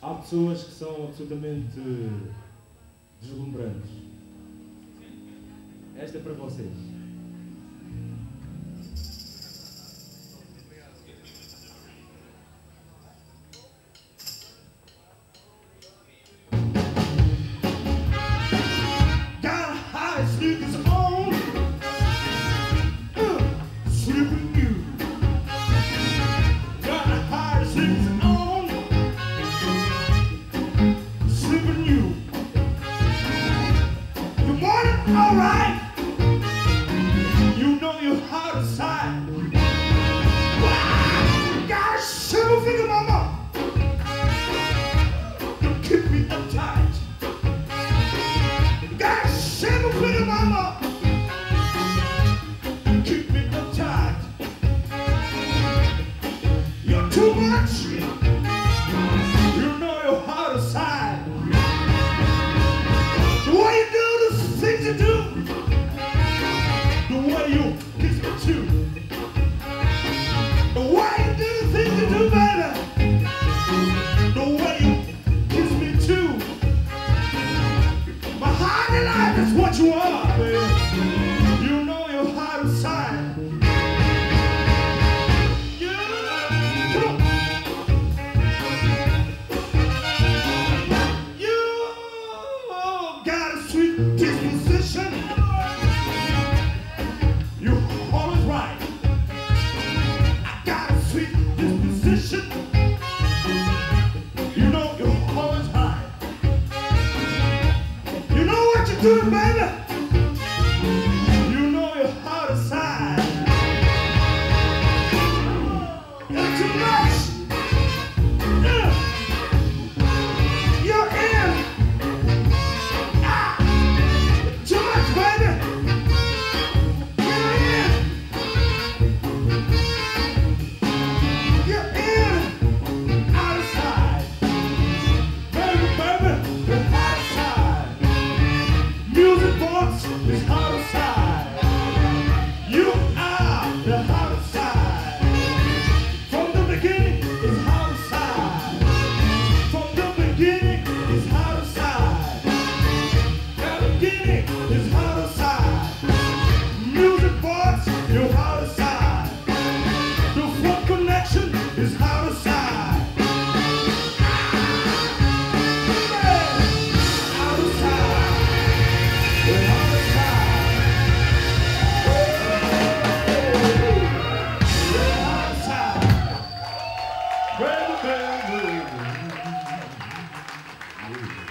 há pessoas que são absolutamente deslumbrantes. Esta é para vocês. Sneakers on, slipping you. Got the high sneakers on, slipping you. Good morning, all right. You know you're hot aside. Wow, got a silver finger, mama. You keep me uptight. Got a silver finger, mama. Keep me uptight. You're too much. You know you're hot aside. The way you do the things you do, the way you kiss me too, the way you do the things you do, baby, the way you kiss me too. My heart and life is what you are, baby. You know you're hot inside. Yeah, come on. You got a sweet disposition. You're always right. I got a sweet disposition. You know you're always high. You know what you're doing, baby. You know you're hot aside. You're too much. Yeah. You're in. Ah. Too much, baby. You're in. You're in. Outside. Baby, you're outside. Music box is hot outside. You are the hot outside. From the beginning, it's hot outside. From the beginning, it's hot outside. The beginning is hot outside. Music box, you're hot outside. The front connection is hot outside. Baby, baby, baby.